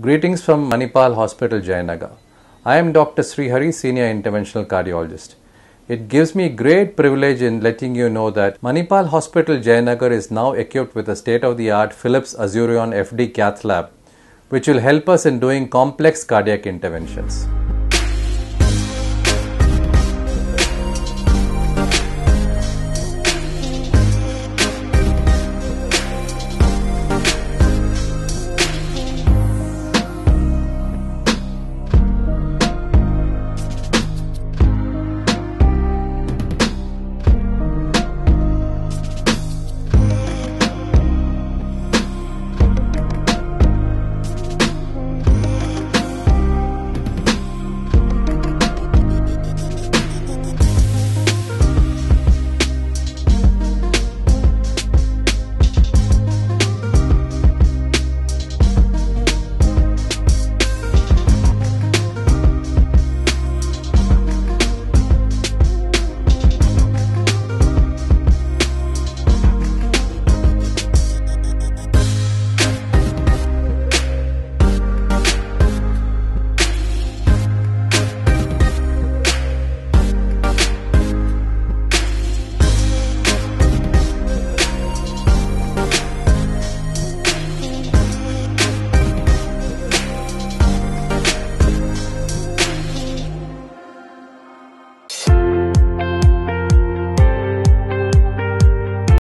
Greetings from Manipal Hospital, Jayanagar. I am Dr. Srihari, Senior Interventional Cardiologist. It gives me great privilege in letting you know that Manipal Hospital, Jayanagar is now equipped with a state-of-the-art Philips Azurion FD Cath-Lab, which will help us in doing complex cardiac interventions.